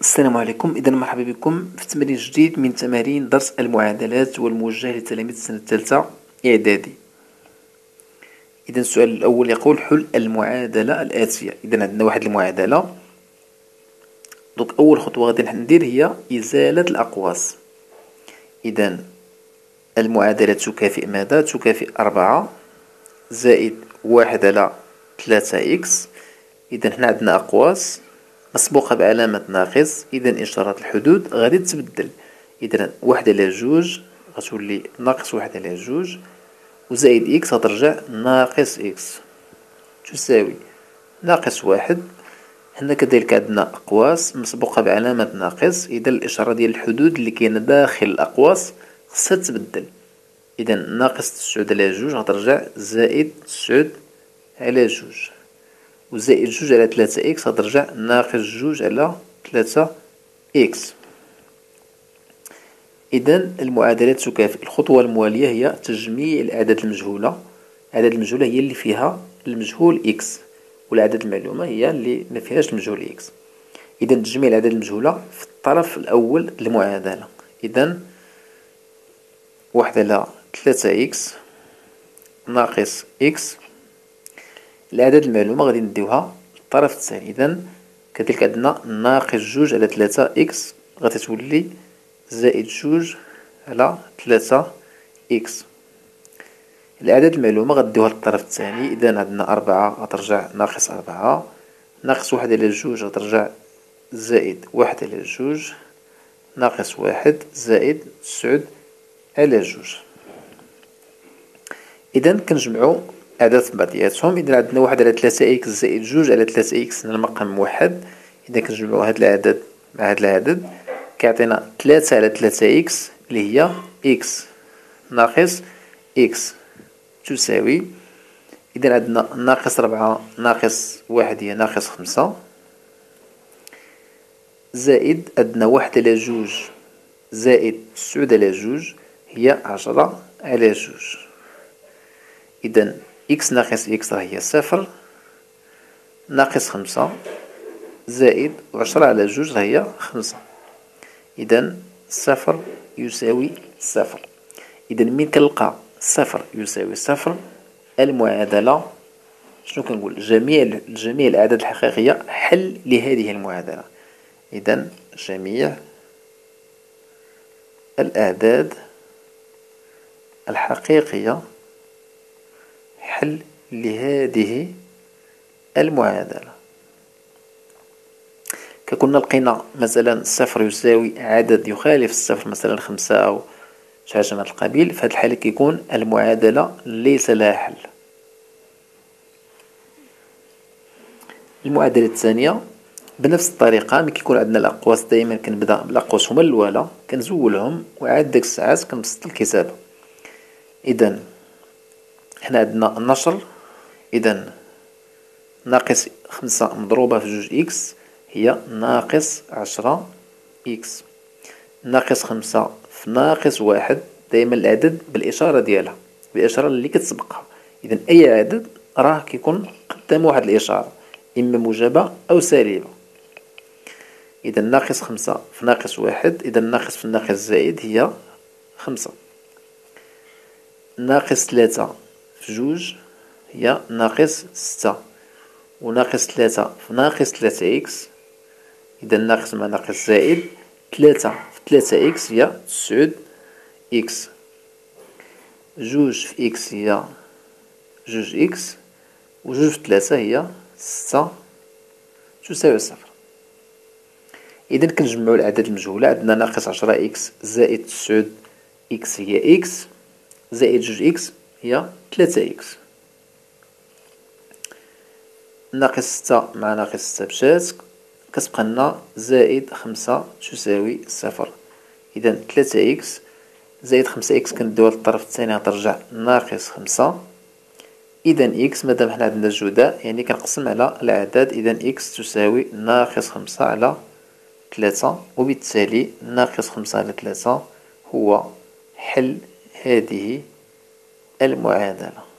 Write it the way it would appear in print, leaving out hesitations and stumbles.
السلام عليكم. إذا مرحبا بكم في تمرين جديد من تمارين درس المعادلات والموجه لتلاميذ السنة الثالثة إعدادي. إذا السؤال الأول يقول حل المعادلة الآتية. إذا عندنا واحد المعادلة، دونك أول خطوة غادي ندير هي إزالة الأقواس. إذا المعادلة تكافئ ماذا؟ تكافئ 4 زائد 1 على 3 إكس. إذا هنا عندنا أقواس مسبوقة بعلامة ناقص، إذا إشارة الحدود غادي تتبدل. إذا 1 على 2 غتولي ناقص 1 على 2، وزائد إكس غترجع ناقص إكس تساوي ناقص 1. هنا كذلك عندنا أقواس مسبوقة بعلامة ناقص، إذا الإشارة ديال الحدود اللي كاينة داخل الأقواس خصها تتبدل. إذا ناقص 9 على 2 غترجع زائد 9 على 2، وزائد 2 على 3 إكس غترجع ناقص 2 على 3 إكس. إذا المعادلة تكافئ. الخطوة الموالية هي تجميع الأعداد المجهولة. الأعداد المجهولة هي اللي فيها المجهول إكس، والأعداد المعلومة هي اللي ما فيهاش المجهول إكس. إذا تجميع الأعداد المجهولة في الطرف الأول للمعادلة. إذا 1 على 3 إكس ناقص إكس. الأعداد المعلومة غادي نديوها للطرف الثاني. إذا كذلك عندنا ناقص 2 على 3 إكس غتولي زائد 2 على 3 إكس. الأعداد المعلومة غديوها للطرف الثاني. إذا عندنا 4 غترجع ناقص 4، ناقص 1 على 2 غترجع زائد 1 على 2، ناقص 1 زائد 9 على 2. إذا كنجمعو أعداد بعضياتهم. إذا عندنا 1 على 3 إكس زائد 2 على 3 إكس هنا المقام واحد. إذا كنجمعو هاد العدد مع هاد العدد كيعطينا 3 على 3 إكس اللي هي إكس ناقص إكس تساوي. إذا عندنا ناقص 4 ناقص 1 هي ناقص 5، زائد عندنا 1 على 2 زائد 9 على 2 هي 10 على 2. إذا إكس ناقص إكس راهي 0، ناقص 5 زائد 10 على 2 راهي 5. إذا 0 يساوي 0. إذا من كنلقى 0 يساوي 0 المعادلة شنو كنقول؟ جميع الأعداد الحقيقية حل لهذه المعادلة. إذا جميع الأعداد الحقيقية حل لهذه المعادلة. كنا لقينا مثلا الصفر يساوي عدد يخالف الصفر، مثلا 5 أو شي حاجة من هذا القبيل، في هذه الحالة كيكون المعادلة ليس لها حل. المعادلة الثانية بنفس الطريقة، ملي كيكون عندنا الأقواس دائما كنبدا بالأقواس هما الأولى كنزولهم وعاد ديك الساعات كنبسط الكتابة. إذا هنا عندنا النشر. إذا ناقص 5 مضروبة في 2 إكس هي ناقص 10 إكس. ناقص 5 في ناقص 1 دايما العدد بالإشارة ديالها، بالإشارة اللي كتسبقها. إذا أي عدد راه كيكون قدام واحد الإشارة إما موجبة أو سالبة. إذا ناقص 5 في ناقص 1، إذا ناقص في الناقص زائد هي 5. ناقص 3 في 2 هي ناقص 6، وناقص 3 في ناقص 3 إكس. إذا ناقص مع ناقص زائد 3 في 3 إكس هي 9 إكس. 2 في إكس هي 2 إكس، و 2 في 3 هي 6 تساوي 0. إذا كنجمعو الأعداد المجهولة. عندنا ناقص 10 إكس زائد 9 إكس هي إكس، زائد 2 إكس هي 3 إكس. ناقص 6 مع ناقص 6 مشات، كتبقى لنا زائد 5 تساوي 0. إذا 3 إكس زائد 5 إكس كندوها للطرف الثاني غترجع ناقص 5. إذا إكس مادام حنا عندنا الجداء يعني كنقسم على الأعداد. إذا إكس تساوي ناقص 5 على 3، وبالتالي ناقص 5 على 3 هو حل هذه المعادلة.